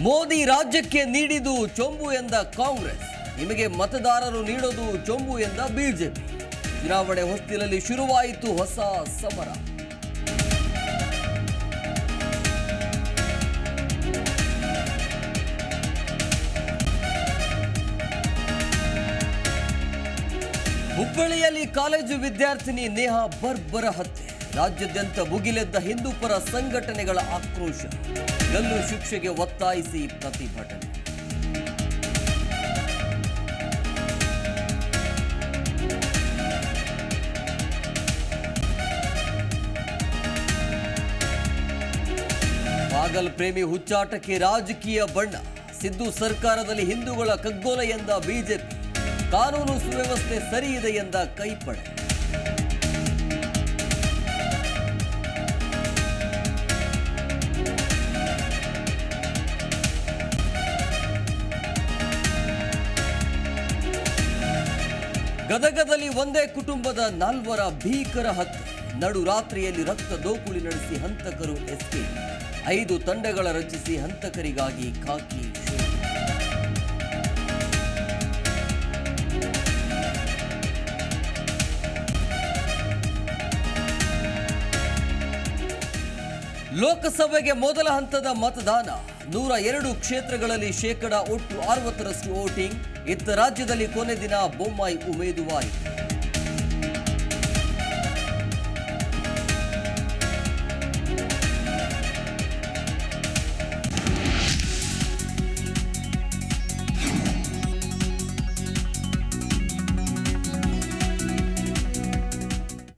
ಮೋದಿ ರಾಜ್ಯಕ್ಕೆ ನೀಡಿದು ಚೊಂಬು ಎಂದ ಕಾಂಗ್ರೆಸ್, ನಿಮಗೆ ಮತದಾರರು ನೀಡೋದು ಚೊಂಬು ಎಂದ ಬಿಜೆಪಿ. ಚುನಾವಣೆ ಹೊಸ್ತಿಲಲ್ಲಿ ಶುರುವಾಯಿತು ಹೊಸ ಸಮರ. ಹುಬ್ಬಳ್ಳಿಯಲ್ಲಿ ಕಾಲೇಜು ವಿದ್ಯಾರ್ಥಿನಿ ನೇಹಾ ಬರ್ಬರ ಹತ್ಯೆ. ರಾಜ್ಯಾದ್ಯಂತ ಭುಗಿಲೆದ್ದ ಹಿಂದೂಪರ ಸಂಘಟನೆಗಳ ಆಕ್ರೋಶ. ಗಲ್ಲು ಶಿಕ್ಷೆಗೆ ಒತ್ತಾಯಿಸಿ ಪ್ರತಿಭಟನೆ. ಪಾಗಲ್ ಪ್ರೇಮಿ ಹುಚ್ಚಾಟಕ್ಕೆ ರಾಜಕೀಯ ಬಣ್ಣ. ಸಿದ್ದು ಸರ್ಕಾರದಲ್ಲಿ ಹಿಂದೂಗಳ ಕಗ್ಗೊಲೆ ಎಂದ ಬಿಜೆಪಿ. ಕಾನೂನು ಸುವ್ಯವಸ್ಥೆ ಸರಿಯಿದೆ ಎಂದ ಕೈಪಡೆ. ಗದಗದಲ್ಲಿ ಒಂದೇ ಕುಟುಂಬದ 4 ಭೀಕರ ಹತ್ಯೆ. ನಡು ರಾತ್ರಿಯಲ್ಲಿ ರಕ್ತ ದೋಕುಳಿ ನಡೆಸಿ ಹಂತಕರು ಎಸ್ಕೇಪ್. 5 ತಂಡಗಳ ರಚಿಸಿ ಹಂತಕರಿಗಾಗಿ ಖಾಕಿ ಶೋ. ಲೋಕಸಭೆಗೆ ಮೊದಲ ಹಂತದ ಮತದಾನ. 102 ಕ್ಷೇತ್ರಗಳಲ್ಲಿ ಒಟ್ಟು 60% ವೋಟಿಂಗ್. ಇತ್ತ ರಾಜ್ಯದಲ್ಲಿ ಕೊನೆ ದಿನ ಬೊಮ್ಮಾಯಿ ಉಮೇದುವಾರಿ.